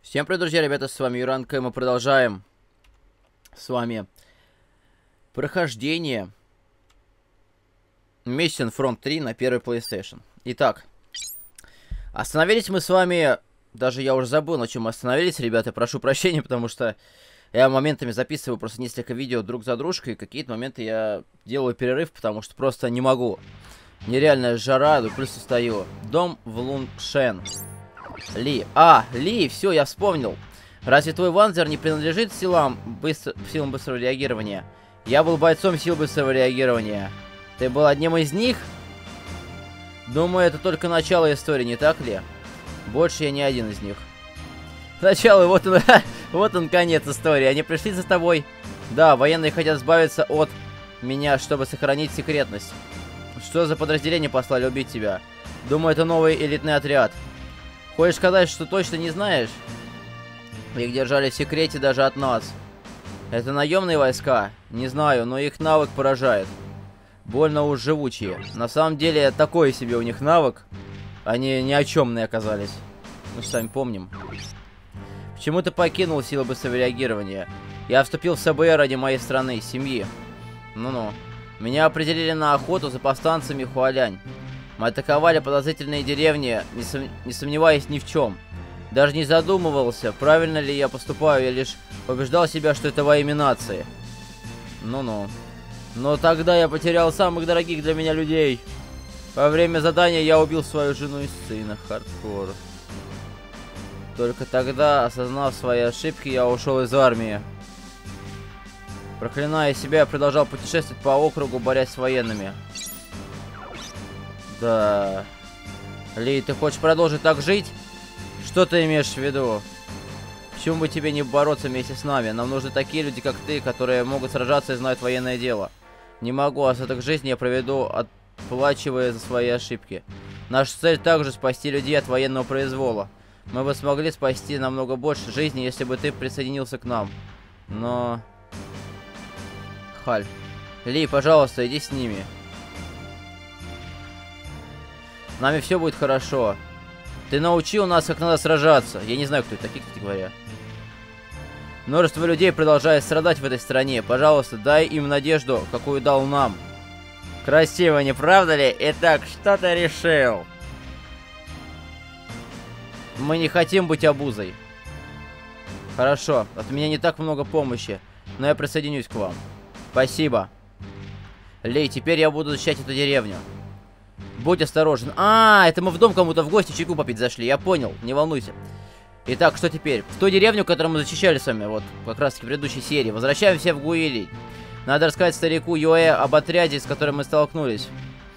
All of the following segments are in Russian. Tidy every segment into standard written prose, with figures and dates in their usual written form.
Всем привет, друзья, ребята, с вами Юранка, и мы продолжаем с вами прохождение Mission Front 3 на первый PlayStation. Итак, остановились мы с вами, даже я уже забыл, на чем мы остановились, ребята, прошу прощения, потому что я моментами записываю просто несколько видео друг за дружкой, и какие-то моменты я делаю перерыв, потому что просто не могу. Нереальная жара, да плюс устаю. Дом в Луншен. Ли. Ли, все, я вспомнил. Разве твой Ванзер не принадлежит силам быстрого реагирования? Я был бойцом сил быстрого реагирования. Ты был одним из них? Думаю, это только начало истории, не так ли? Больше я не один из них. Начало, вот он, вот он конец истории. Они пришли за тобой. Да, военные хотят избавиться от меня, чтобы сохранить секретность. Что за подразделение послали убить тебя? Думаю, это новый элитный отряд. Хочешь сказать, что точно не знаешь? Их держали в секрете даже от нас. Это наемные войска? Не знаю, но их навык поражает. Больно уж живучие. На самом деле, такой себе у них навык. Они ни о чемные оказались. Мы же сами помним. Почему ты покинул силы быстрого реагирования? Я вступил в СБР ради моей страны, семьи. Ну-ну. Меня определили на охоту за повстанцами Хуалянь. Мы атаковали подозрительные деревни, не сомневаясь ни в чем. Даже не задумывался, правильно ли я поступаю, я лишь убеждал себя, что это во имя нации. Ну-ну. Но тогда я потерял самых дорогих для меня людей. Во время задания я убил свою жену и сына. Хардкор. Только тогда, осознав свои ошибки, я ушел из армии. Проклиная себя, я продолжал путешествовать по округу, борясь с военными. Да. Ли, ты хочешь продолжить так жить? Что ты имеешь в виду? Почему бы тебе не бороться вместе с нами? Нам нужны такие люди, как ты, которые могут сражаться и знают военное дело. Не могу, остаток жизни я проведу, отплачивая за свои ошибки. Наша цель также спасти людей от военного произвола. Мы бы смогли спасти намного больше жизни, если бы ты присоединился к нам. Но... Халь. Ли, пожалуйста, иди с ними. С нами все будет хорошо. Ты научил нас, как надо сражаться. Я не знаю, кто это такие, кстати говоря. Множество людей продолжает страдать в этой стране. Пожалуйста, дай им надежду, какую дал нам. Красиво, не правда ли? Итак, что ты решил? Мы не хотим быть обузой. Хорошо, от меня не так много помощи, но я присоединюсь к вам. Спасибо. Ли, теперь я буду защищать эту деревню. Будь осторожен. Это мы в дом кому-то в гости чайку попить зашли. Я понял, не волнуйся. Итак, что теперь? В ту деревню, которую мы защищали с вами, вот, как раз таки в предыдущей серии. Возвращаемся в Гуили. Надо рассказать старику Юэ об отряде, с которым мы столкнулись.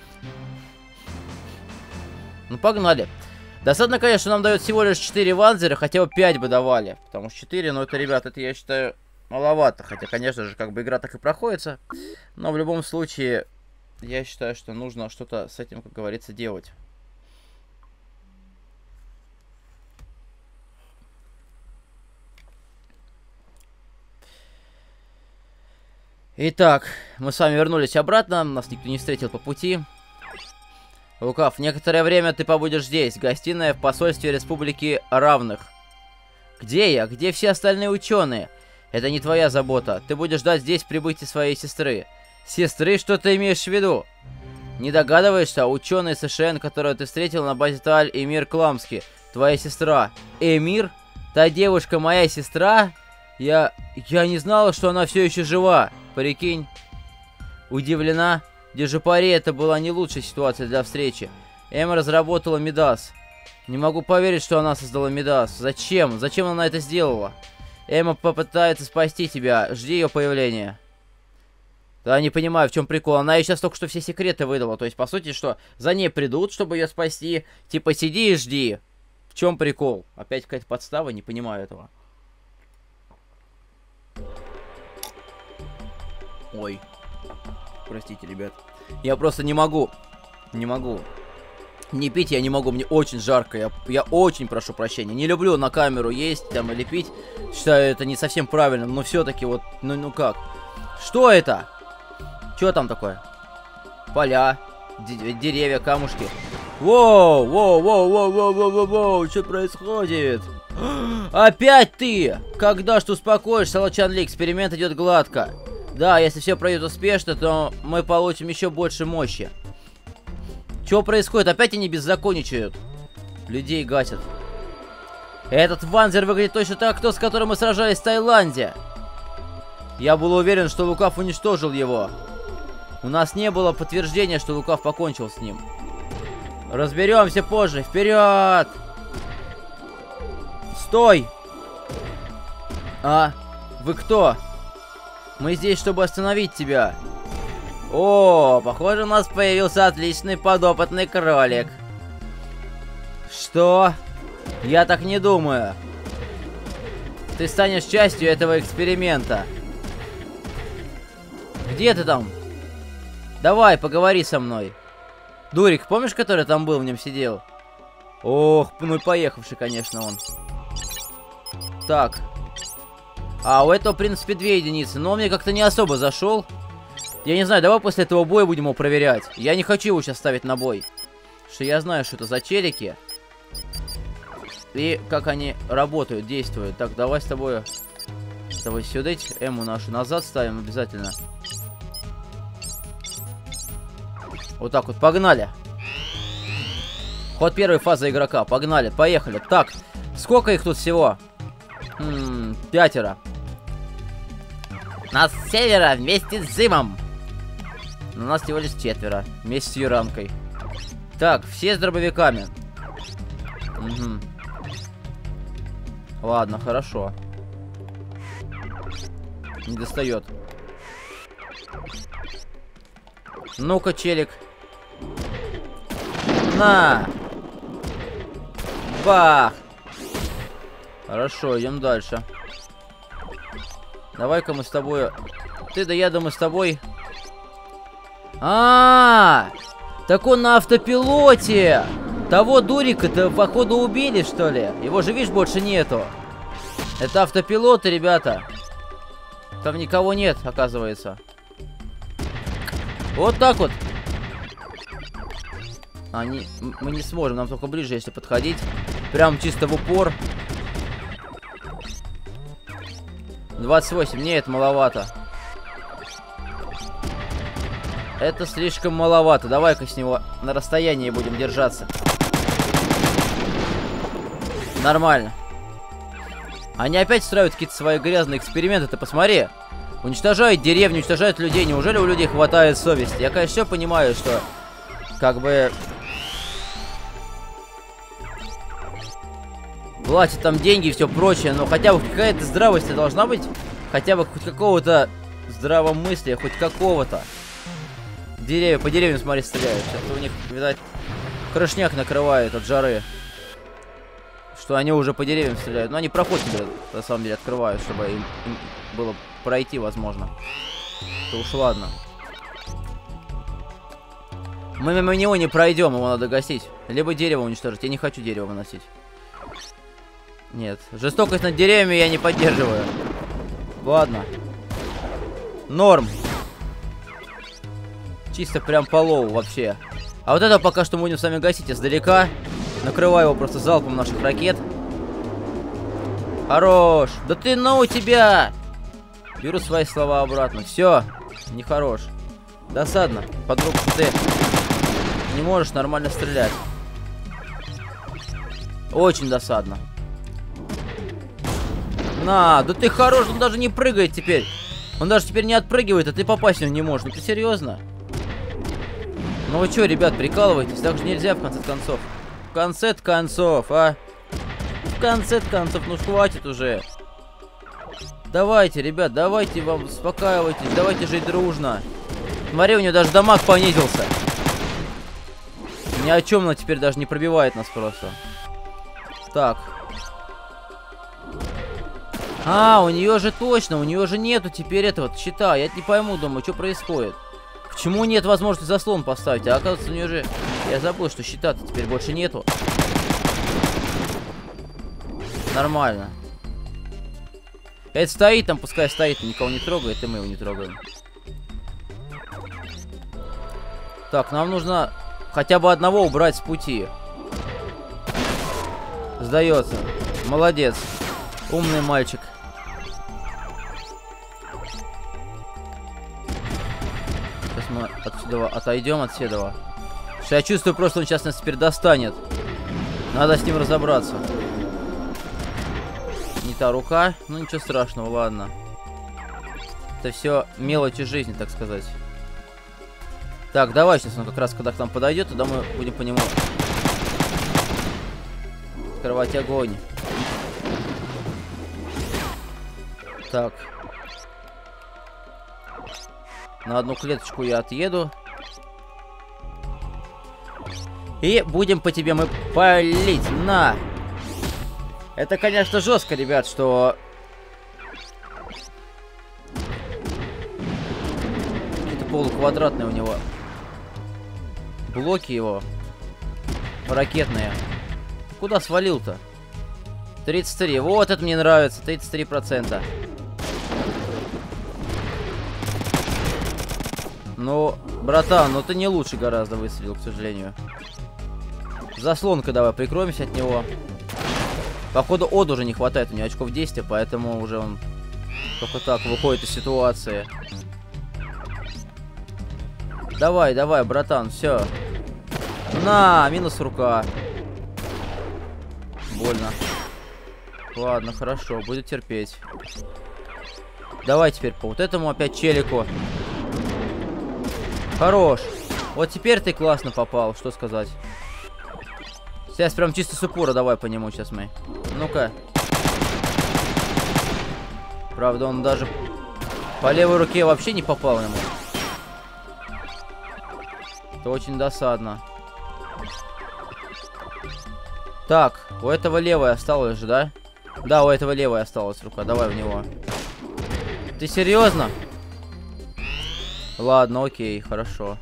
Ну, погнали. Досадно, конечно, нам дают всего лишь 4 ванзера, хотя бы 5 бы давали. Потому что 4, ну, это, ребят, это, я считаю, маловато. Хотя, конечно же, как бы игра так и проходится. Но в любом случае... Я считаю, что нужно что-то с этим, как говорится, делать. Итак, мы с вами вернулись обратно. Нас никто не встретил по пути. Лукав, некоторое время ты побудешь здесь. Гостиная в посольстве Республики Равных. Где я? Где все остальные ученые? Это не твоя забота. Ты будешь ждать здесь прибытия своей сестры. Сестры, что ты имеешь в виду? Не догадываешься, ученый США, которую ты встретил на базе Таль, Эмир Кламский, твоя сестра. Эмир? Та девушка моя сестра? Я не знала, что она все еще жива. Прикинь. Удивлена? Держи-пари, это была не лучшая ситуация для встречи. Эмма разработала Мидас. Не могу поверить, что она создала Мидас. Зачем? Зачем она это сделала? Эмма попытается спасти тебя. Жди ее появления. Да, не понимаю, в чем прикол. Она ей сейчас только что все секреты выдала. То есть, по сути, что за ней придут, чтобы ее спасти. Типа, сиди и жди. В чем прикол? Опять какая-то подстава, не понимаю этого. Ой. Простите, ребят. Я просто не могу. Не могу. Не пить я не могу, мне очень жарко. Я очень прошу прощения. Не люблю на камеру есть там или пить. Считаю, это не совсем правильно. Но все-таки вот, ну как? Что это? Что там такое? Поля, деревья, камушки. Воу, воу, воу, воу, воу, воу, воу, воу, что происходит? Опять ты! Когда ж ты успокоишься, Лачанли? Эксперимент идет гладко. Да, если все пройдет успешно, то мы получим еще больше мощи. Что происходит? Опять они беззаконничают. Людей гасят. Этот Ванзер выглядит точно так, как тот, с которым мы сражались в Таиланде. Я был уверен, что Лукав уничтожил его. У нас не было подтверждения, что Лукав покончил с ним. Разберемся позже. Вперед! Стой! А? Вы кто? Мы здесь, чтобы остановить тебя. О, похоже, у нас появился отличный подопытный кролик. Что? Я так не думаю. Ты станешь частью этого эксперимента. Где ты там? Давай, поговори со мной. Дурик, помнишь, который там был, в нем сидел? Ох, ну поехавший, конечно, он. Так. А, у этого, в принципе, 2 единицы. Но он мне как-то не особо зашел. Я не знаю, давай после этого боя будем его проверять. Я не хочу его сейчас ставить на бой. Потому что я знаю, что это за челики. И как они работают, действуют. Так, давай с тобой сюда Эму нашу назад ставим обязательно. Вот так вот, погнали. Ход первой фазы игрока, погнали, поехали. Так, сколько их тут всего? 5. Нас 7 вместе с Зимом. Но нас всего лишь 4 вместе с Юранкой. Так, все с дробовиками. Угу. Ладно, хорошо. Не достает. Ну-ка, челик. На! Бах! Хорошо, идем дальше. Давай-ка мы с тобой... Ты да я, да мы с тобой... Так он на автопилоте! Того дурика-то, походу, убили, что ли? Его же, видишь, больше нету. Это автопилоты, ребята. Там никого нет, оказывается. Вот так вот. Мы не сможем, нам только ближе, если подходить. Прям чисто в упор. 28, нет, маловато. Это слишком маловато. Давай-ка с него на расстоянии будем держаться. Нормально. Они опять строят какие-то свои грязные эксперименты. Ты посмотри. Уничтожают деревню, уничтожают людей. Неужели у людей хватает совести? Я, конечно, все понимаю, что... Как бы... Платят там деньги и все прочее. Но хотя бы какая-то здравость должна быть. Хотя бы хоть какого-то здравомыслия. Хоть какого-то. Деревья, по деревьям, смотри, стреляют. Сейчас у них, видать, крышняк накрывает от жары. Что они уже по деревьям стреляют. Но они проход себе, на самом деле, открывают, чтобы им было пройти, возможно. То уж ладно. Мы мимо него не пройдем, его надо гасить. Либо дерево уничтожить. Я не хочу дерево выносить. Нет. Жестокость над деревьями я не поддерживаю. Ладно. Норм. Чисто прям по лоу вообще. А вот это пока что мы будем с вами гасить издалека. Накрываю его просто залпом наших ракет. Хорош. Да ты ну тебя. Беру свои слова обратно. Все. Нехорош. Досадно. Подруг, что ты не можешь нормально стрелять. Очень досадно. На, да ты хорош. Он даже не прыгает теперь. Он даже теперь не отпрыгивает, а ты попасть в него не можешь. Ну ты серьезно? Ну вы что, ребят, прикалываетесь? Так же нельзя в конце концов. В конце концов, а? В конце концов, ну хватит уже. Давайте, ребят, давайте вам успокаивайтесь. Давайте жить дружно. Смотри, у него даже дамаг понизился. Ни о чем она теперь даже не пробивает нас просто. Так. А, у нее же точно, у нее же нету теперь этого щита. Я не пойму, думаю, что происходит. Почему нет возможности заслон поставить? А оказывается, у нее же... Я забыл, что щита-то теперь больше нету. Нормально. Это стоит там, пускай стоит, никого не трогает, и мы его не трогаем. Так, нам нужно хотя бы одного убрать с пути. Сдается. Молодец. Умный мальчик. Сейчас мы отсюда отойдем от Седова. Я чувствую, просто он сейчас нас теперь достанет. Надо с ним разобраться. Не та рука. Ну ничего страшного, ладно. Это все мелочи жизни, так сказать. Так, давай сейчас он как раз, когда к нам подойдет, тогда мы будем по нему открывать огонь. Так. На одну клеточку я отъеду. И будем по тебе мы палить. На! Это, конечно, жестко, ребят, что... Какие-то полуквадратные у него блоки его. Ракетные. Куда свалил-то? 33. Вот это мне нравится. 33%. Ну, братан, ну ты не лучше гораздо выстрелил, к сожалению. Заслонка давай, прикроемся от него. Походу, Од уже не хватает у него очков действия, поэтому уже он только так выходит из ситуации. Давай, давай, братан, все. На, минус рука. Больно. Ладно, хорошо, буду терпеть. Давай теперь по вот этому опять челику. Хорош. Вот теперь ты классно попал, что сказать. Сейчас прям чисто с упора давай по нему сейчас мы. Ну-ка. Правда, он даже по левой руке вообще не попал ему. Это очень досадно. Так, у этого левая осталась же, да? Да, у этого левая осталась рука. Давай в него. Ты серьезно? Ладно, окей, хорошо.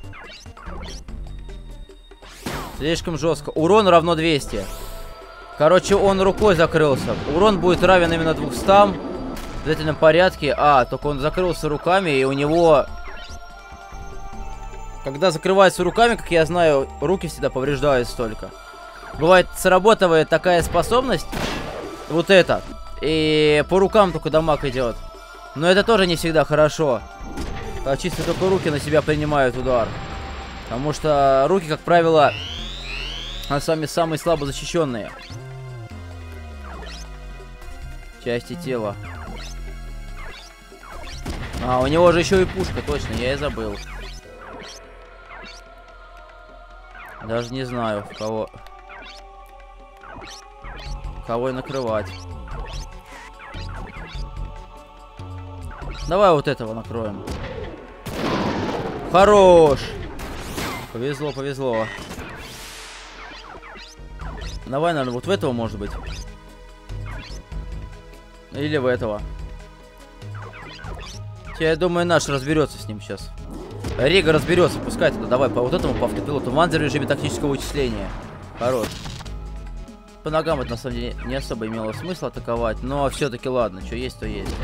Слишком жестко. Урон равно 200. Короче, он рукой закрылся. Урон будет равен именно 200 в обязательном порядке. А, только он закрылся руками, и у него... Когда закрывается руками, как я знаю, руки всегда повреждаются только. Бывает, срабатывает такая способность. Вот это. И по рукам только дамаг идет. Но это тоже не всегда хорошо. А чисто только руки на себя принимают удар. Потому что руки, как правило, сами самые слабо защищенные части тела. А, у него же еще и пушка, точно, я и забыл. Даже не знаю, кого и накрывать. Давай вот этого накроем. Хорош! Повезло, повезло. Давай, наверное, вот в этого, может быть. Или в этого. Я думаю, наш разберется с ним сейчас. Рига разберется, пускай тогда. Давай по вот этому, по автопилоту. Ванзер в режиме тактического вычисления. Хорош. По ногам это на самом деле не особо имело смысла атаковать. Но все-таки ладно, что есть, то есть.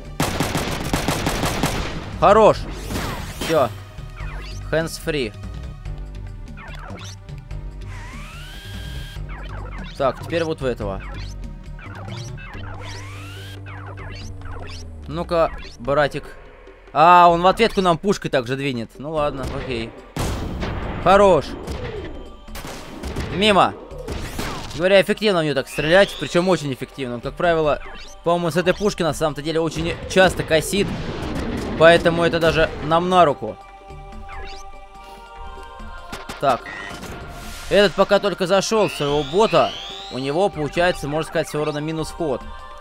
Хорош! Все. Hands free. Так, теперь вот в этого. Ну-ка, братик. А, он в ответку нам пушкой также двинет. Ну ладно, окей. Хорош. Мимо. Говоря, эффективно у него так стрелять. Причем очень эффективно. Он, как правило, по-моему, с этой пушки на самом-то деле очень часто косит. Поэтому это даже нам на руку. Так. Этот пока только зашел в своего бота. У него получается, можно сказать, всего равно минус ход.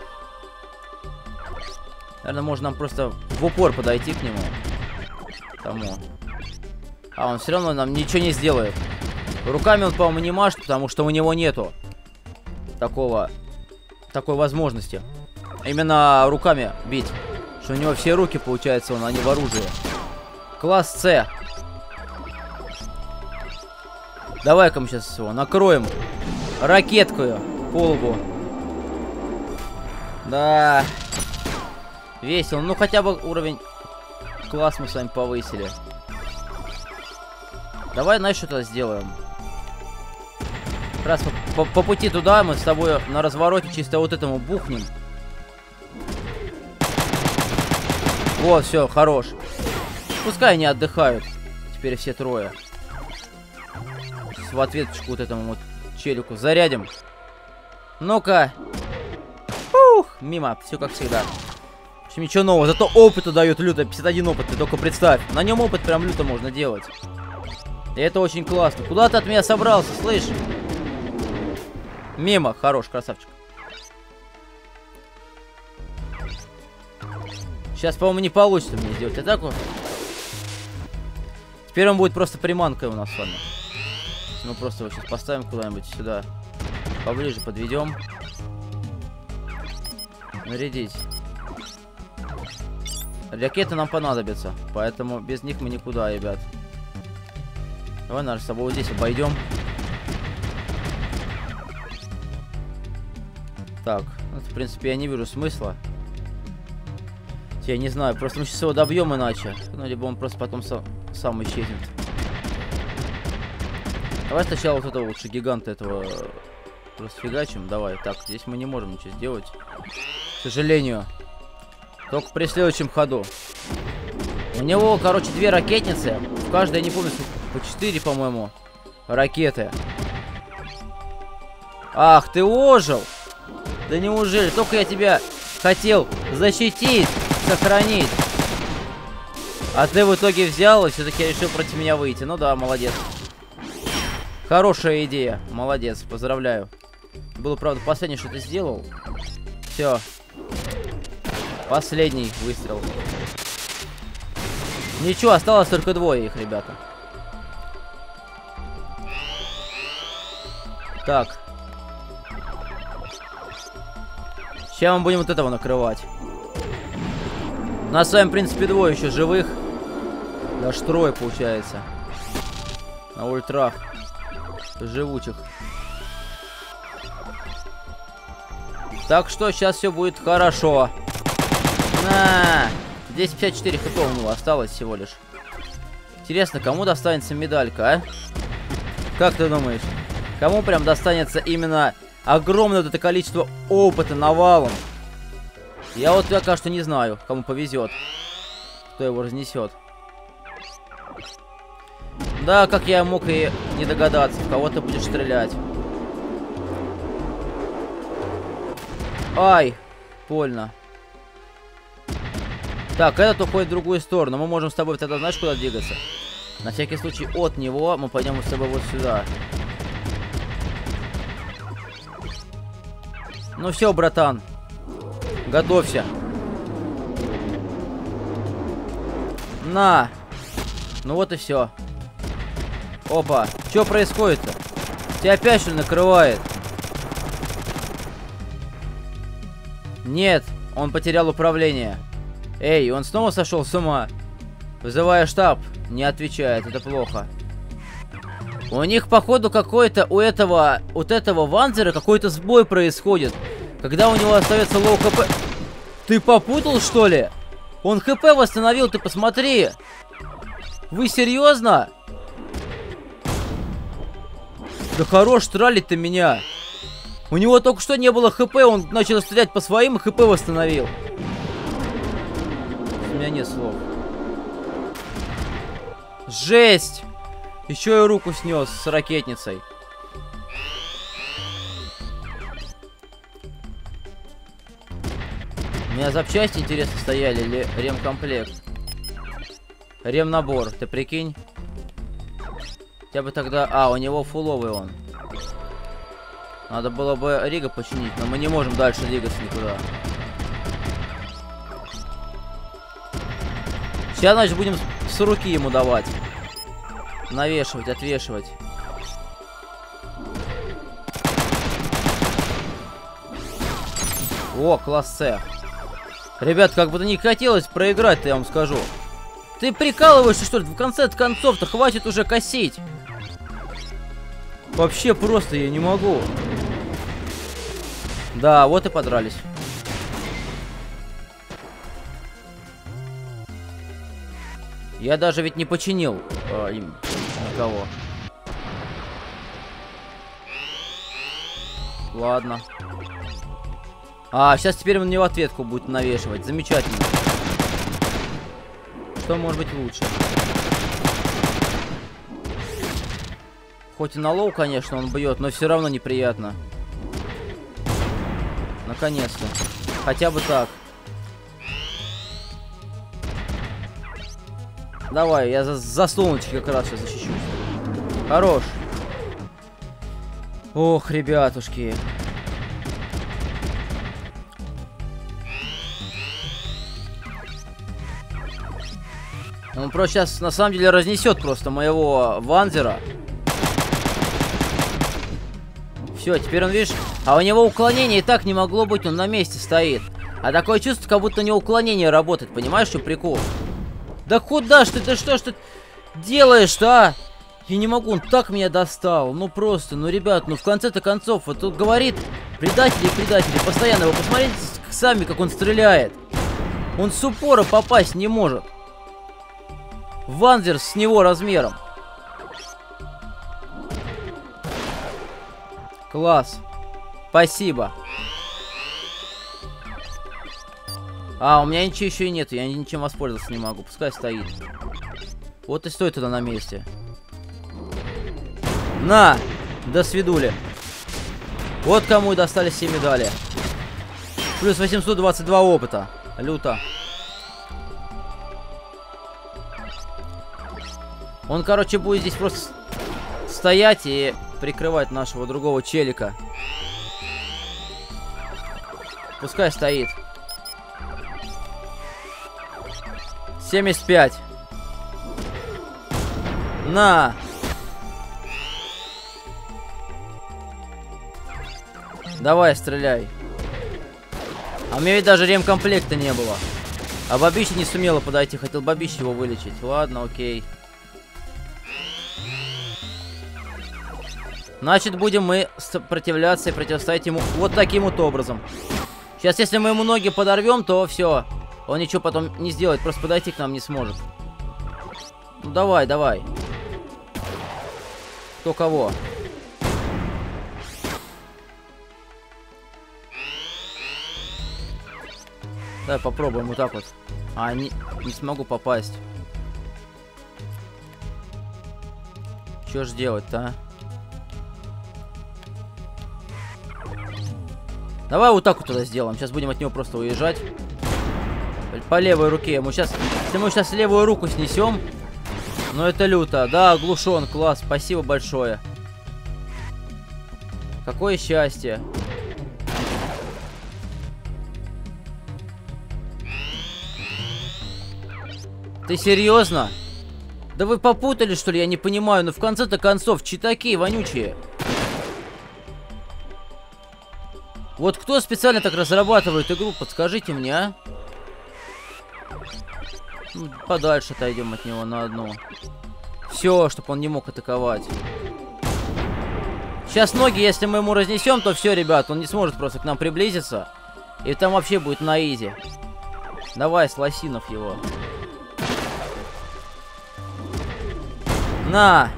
Наверное, можно нам просто в упор подойти к нему. Тому. А он все равно нам ничего не сделает. Руками он, по-моему, не машет, потому что у него нету такой возможности. Именно руками бить. Что у него все руки, получается, они в оружии. Класс С. Давай-ка мы сейчас его накроем ракеткою по лбу. Да. Весело. Ну, хотя бы уровень класс мы с вами повысили. Давай, знаешь, что-то сделаем. Раз по пути туда мы с тобой на развороте чисто вот этому бухнем. Вот, все, хорош. Пускай они отдыхают. Теперь все трое. В ответочку вот этому вот челику зарядим. Ну-ка. Ух, мимо, все как всегда. В общем, ничего нового. Зато опыта дает люто. 51 опыт, ты только представь. На нем опыт прям люто можно делать. И это очень классно. Куда ты от меня собрался, слышь? Мимо, хорош, красавчик. Сейчас, по-моему, не получится мне сделать атаку. Теперь он будет просто приманкой у нас с вами. Мы просто его сейчас поставим куда-нибудь сюда. Поближе подведем. Нарядить. Ракеты нам понадобятся. Поэтому без них мы никуда, ребят. Давай, наверное, с тобой вот здесь обойдем. Так, ну, в принципе, я не вижу смысла. Я не знаю, просто мы сейчас его добьем иначе. Ну, либо он просто потом сам исчезнет. Давай сначала вот этого лучше гиганта этого расфигачим. Давай, так, здесь мы не можем ничего сделать. К сожалению. Только при следующем ходу. У него, короче, 2 ракетницы. В каждой, я не помню, по 4, по-моему, ракеты. Ах, ты ожил! Да неужели? Только я тебя хотел защитить, сохранить. А ты в итоге взял и все-таки решил против меня выйти. Ну да, молодец. Хорошая идея. Молодец, поздравляю. Было, правда, последнее, что ты сделал. Все. Последний выстрел. Ничего, осталось только 2 их, ребята. Так. Сейчас мы будем вот этого накрывать. У нас с вами, в принципе, 2 еще живых. Даже 3 получается. На ультрах. Живучих. Так что сейчас все будет хорошо. На! Здесь 54 хп у него осталось всего лишь. Интересно, кому достанется медалька, а? Как ты думаешь? Кому прям достанется именно огромное вот это количество опыта навалом? Я вот пока что не знаю, кому повезет. Кто его разнесет. Да, как я мог и не догадаться, в кого ты будешь стрелять. Ай, больно. Так, этот уходит в другую сторону. Мы можем с тобой тогда, знаешь, куда двигаться? На всякий случай от него мы пойдем с тобой вот сюда. Ну все, братан. Готовься. На. Ну вот и все. Опа. Что происходит-то? Тебя опять что ли накрывает? Нет, он потерял управление. Эй, он снова сошел с ума. Вызывая штаб. Не отвечает, это плохо. У них, походу, какой-то у этого Ванзера какой-то сбой происходит. Когда у него остается лоу хп. Ты попутал, что ли? Он хп восстановил, ты посмотри. Вы серьезно? Да хорош тралить ты меня. У него только что не было хп, он начал стрелять по своим и хп восстановил. У меня нет слов. Жесть! Еще и руку снес с ракетницей. У меня запчасти, интересно, стояли или ремкомплект? Ремнабор, ты прикинь? Я бы тогда... А, у него фуловый он. Надо было бы Рига починить, но мы не можем дальше двигаться никуда. Сейчас, значит, будем с руки ему давать. Навешивать, отвешивать. О, класс С. Ребят, как бы-то не хотелось проиграть-то, я вам скажу. Ты прикалываешься, что ли? В конце концов-то хватит уже косить. Вообще просто я не могу. Да, вот и подрались. Я даже ведь не починил им никого. Ладно. А, сейчас теперь он мне в ответку будет навешивать. Замечательно. Что может быть лучше? Хоть и на лоу, конечно, он бьет, но все равно неприятно. Наконец-то. Хотя бы так. Давай, я за солнышки как раз сейчас защищусь. Хорош. Ох, ребятушки. Он просто сейчас на самом деле разнесет просто моего Ванзера. Все, теперь он, видишь, а у него уклонение и так не могло быть, он на месте стоит. А такое чувство, как будто у него уклонение работает, понимаешь, что прикол? Да куда ж ты что ж ты делаешь-то, а? Я не могу, он так меня достал. Ну просто, ну ребят, ну в конце-то концов, вот тут говорит предатели и предатели. Постоянно, вы посмотрите сами, как он стреляет. Он с упора попасть не может. Ванзер с него размером. Класс. Спасибо. А, у меня ничего еще и нету, я ничем воспользоваться не могу. Пускай стоит. Вот и стой туда на месте. На! До свидули. Вот кому и достались все медали. Плюс 822 опыта. Люто. Он, короче, будет здесь просто стоять и прикрывать нашего другого челика. Пускай стоит. 75. На! Давай, стреляй. А у меня ведь даже ремкомплекта не было. А бабища не сумела подойти. Хотел бабища его вылечить. Ладно, окей. Значит, будем мы сопротивляться и противостоять ему вот таким вот образом. Сейчас, если мы ему ноги подорвем, то все. Он ничего потом не сделает. Просто подойти к нам не сможет. Ну, давай, давай. Кто кого? Давай попробуем вот так вот. А, не смогу попасть. Что ж делать-то, а? Давай вот так вот тогда сделаем. Сейчас будем от него просто уезжать. По левой руке. Если мы сейчас левую руку снесем. Ну это люто. Да, оглушен. Класс. Спасибо большое. Какое счастье. Ты серьезно? Да вы попутали, что ли? Я не понимаю. Но в конце-то концов, читаки вонючие. Вот кто специально так разрабатывает игру, подскажите мне, а? Ну, подальше отойдем от него на одну. Все, чтобы он не мог атаковать. Сейчас ноги, если мы ему разнесем, то все, ребят, он не сможет просто к нам приблизиться. И там вообще будет на изи. Давай, с лосинов его. На!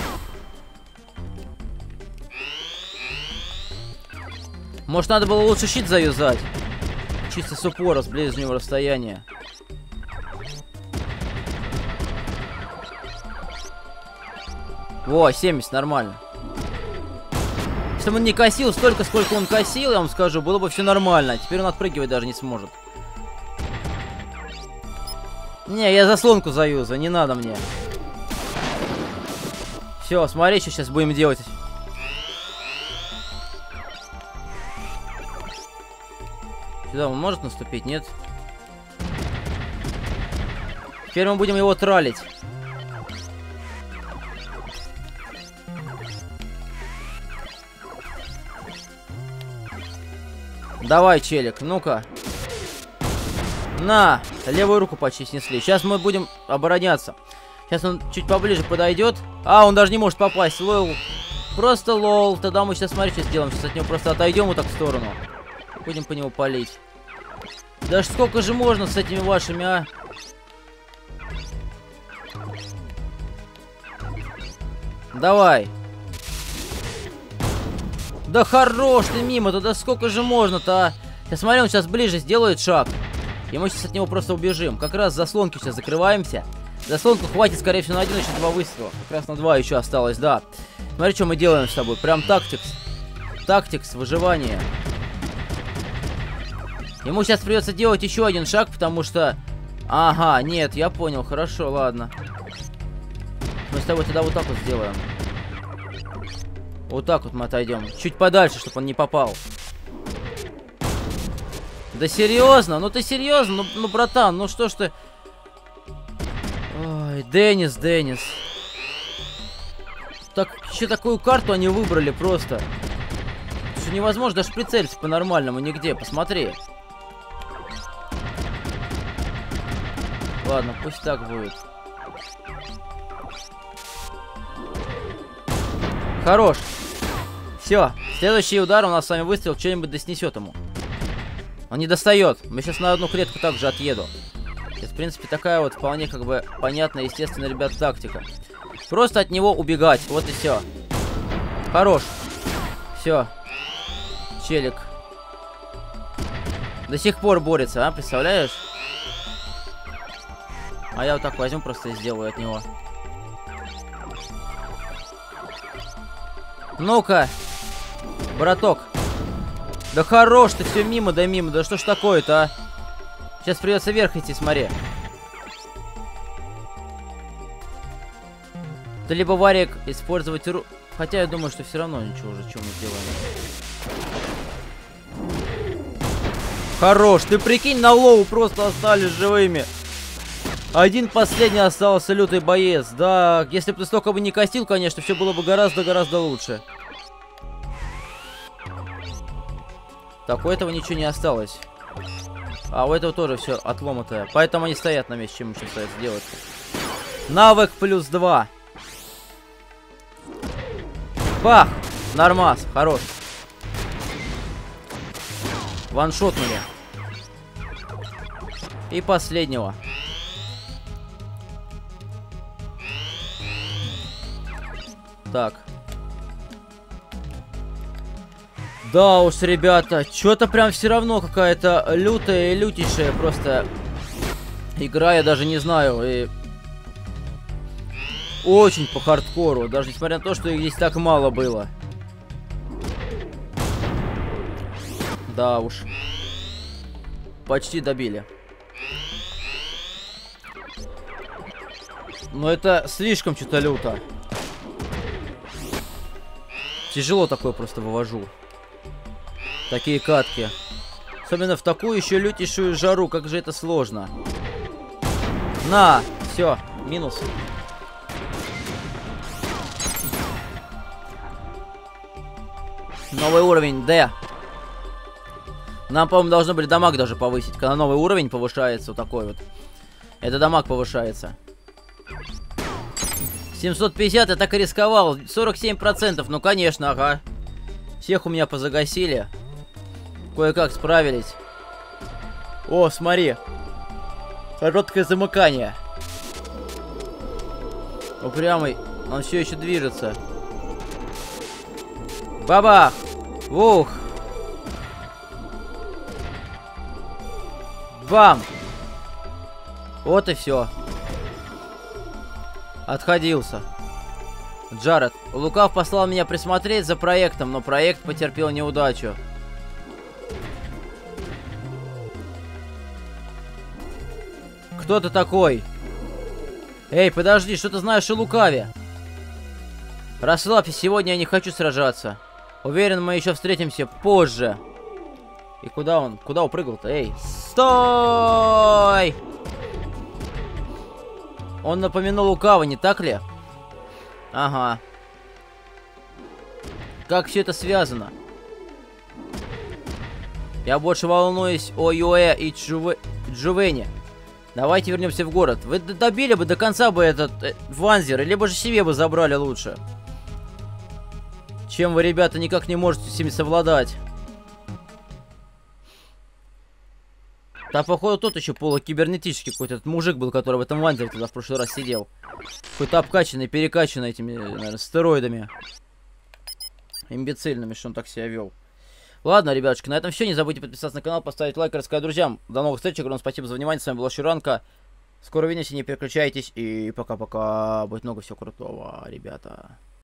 Может, надо было лучше щит заюзать. Чисто с упора, с ближнего расстояния. Во, 70, нормально. Если бы он не косил столько, сколько он косил, я вам скажу, было бы все нормально. Теперь он отпрыгивать даже не сможет. Не, я заслонку заюзаю, не надо мне. Все, смотри, что сейчас будем делать. Сюда он может наступить, нет? Теперь мы будем его тралить. Давай, челик, ну-ка. На! Левую руку почти снесли. Сейчас мы будем обороняться. Сейчас он чуть поближе подойдет. А, он даже не может попасть. Лол. Просто лол. Тогда мы сейчас, смотри, что сделаем. Сейчас от него просто отойдем вот так в сторону. Будем по нему палить. Да сколько же можно с этими вашими, а? Давай. Да хорош ты мимо-то, да сколько же можно-то, а? Сейчас смотри, он сейчас ближе сделает шаг. И мы сейчас от него просто убежим. Как раз заслонки сейчас закрываемся. Заслонку хватит, скорее всего, на один, еще 2 выстрела. Как раз на 2 еще осталось, да. Смотри, что мы делаем с тобой. Прям тактикс. Тактикс, выживание. Ему сейчас придется делать еще один шаг, потому что... Ага, нет, я понял. Хорошо, ладно. Мы с тобой тогда вот так вот сделаем. Вот так вот мы отойдем. Чуть подальше, чтобы он не попал. Да серьезно? Ну ты серьезно? Ну, братан, ну что ж ты... Ой, Деннис. Так, еще такую карту они выбрали просто. Что невозможно даже прицелиться по-нормальному нигде. Посмотри. Ладно, пусть так будет. Хорош. Все. Следующий удар у нас с вами выстрел что-нибудь доснесет ему. Он не достает. Мы сейчас на одну клетку также отъеду. Это, в принципе, такая вот вполне как бы понятная, естественно, ребят, тактика. Просто от него убегать. Вот и все. Хорош. Все. Челик. До сих пор борется, а? Представляешь? А я вот так возьму, просто и сделаю от него. Ну-ка. Браток. Да хорош ты, все мимо да мимо. Да что ж такое-то, а? Сейчас придется вверх идти, смотри. Да либо варик использовать ру... Хотя я думаю, что все равно ничего уже, что мы делаем. Хорош, ты прикинь, на лоу просто остались живыми. Один последний остался, лютый боец. Да, если бы ты столько бы не костил, конечно, все было бы гораздо-гораздо лучше. Так, у этого ничего не осталось. А у этого тоже все отломатое. Поэтому они стоят на месте. Чем еще остается делать? Навык плюс 2. Бах! Нормас, хорош. Ваншотнули. И последнего. Так. Да уж, ребята, что-то прям все равно какая-то лютая и лютейшая просто игра, я даже не знаю. И... Очень по хардкору, даже несмотря на то, что их здесь так мало было. Да уж. Почти добили. Но это слишком что-то люто. Тяжело такое просто вывожу. Такие катки. Особенно в такую еще лютейшую жару. Как же это сложно. На! Все, минус. Новый уровень D. Нам, по-моему, должно быть дамаг даже повысить. Когда новый уровень повышается, вот такой вот. Это дамаг повышается. 750, я так и рисковал. 47%, ну конечно, ага. Всех у меня позагасили. Кое-как справились. О, смотри. Короткое замыкание. Упрямый. Он все еще движется. Бабах! Ух! Бам! Вот и все. Отходился. Джаред. Лукав послал меня присмотреть за проектом, но проект потерпел неудачу. Кто ты такой? Эй, подожди, что ты знаешь о Лукаве? Расслабься, сегодня я не хочу сражаться. Уверен, мы еще встретимся позже. И куда он? Куда упрыгал-то? Эй, стой! Он напоминал Лукава, не так ли? Ага. Как все это связано? Я больше волнуюсь о Юэ и Джувене. Давайте вернемся в город. Вы добили бы до конца бы этот Ванзер, либо же себе бы забрали лучше. Чем вы, ребята, никак не можете с ними совладать? Да, походу, тот еще полукибернетический какой-то мужик был, который в этом Ванзере туда в прошлый раз сидел. Какой-то обкачанный, перекачанный этими, наверное, стероидами. имбецильными, что он так себя вел. Ладно, ребятушки, на этом все. Не забудьте подписаться на канал, поставить лайк и рассказать друзьям. До новых встреч. Огромное спасибо за внимание. С вами была Шуранка. Скоро увидимся, не переключайтесь. И пока-пока. Будет много всего крутого, ребята.